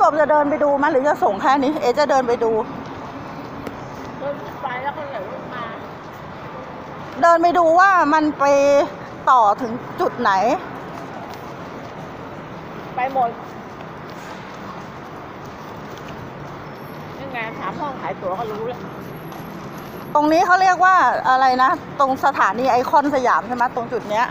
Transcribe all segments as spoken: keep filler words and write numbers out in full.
บจะเดินไปดูมั้ยหรือจะส่งแค่นี้เอจะเดินไปดูเดินไปแล้วก็เดี๋ยวมาเดินไปดูว่ามันไปต่อถึงจุดไหนไปหมดยังไงถามห้องขายตั๋วก็รู้แล้วตรงนี้เขาเรียกว่าอะไรนะตรงสถานีไอคอนสยามใช่ไหมตรงจุดเนี้ย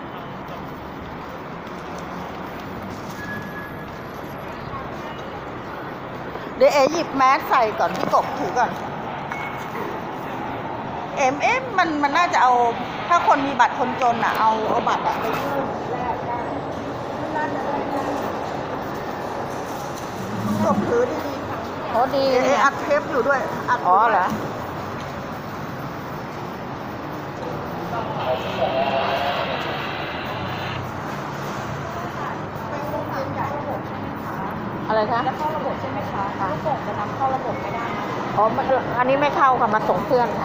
เดี๋ยวเอหยิบแมสใส่ก่อนพี่กบถือก่อนเอ็มเอ็มมันมันน่าจะเอาถ้าคนมีบัตรคนจนอ่ะเอาเอาบัตรไปยื่นแลกได้กบถือดีๆค่ะโอ้ดีเออัดเทปอยู่ด้วยอัดอ๋อเหรออะไรคะจะเข้าระบบใช่ไหมคะลูกโป่งจะนำเข้าระบบไม่ได้อ๋ออันนี้ไม่เข้าค่ะมาส่งเพื่อนค่ะ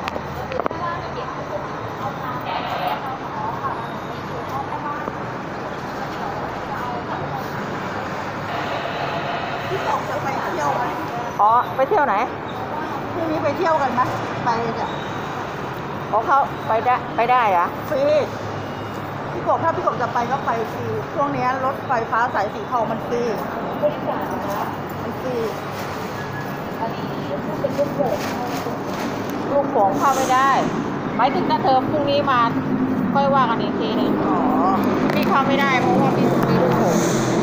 พี่กบจะไปเที่ยวไหมอ๋อไปเที่ยวไหนพรุ่งนี้ไปเที่ยวกันไหมไปเนี่ยอ๋อเขาไปได้ไปได้เหรอฟรีพี่กบถ้าพี่กบจะไปก็ไปฟรีช่วงนี้รถไฟฟ้าสายสีทองมันฟรีไม่จ่ายนะมันฟรีอันนี้เป็นลูกโป่งลูกโป่งเข้าไม่ได้หมายถึงถ้าเธอพรุ่งนี้มาค่อยว่ากันอีกทีหนึ่งอ๋อพี่เข้าไม่ได้เพราะว่าพี่มีลูกโป่ง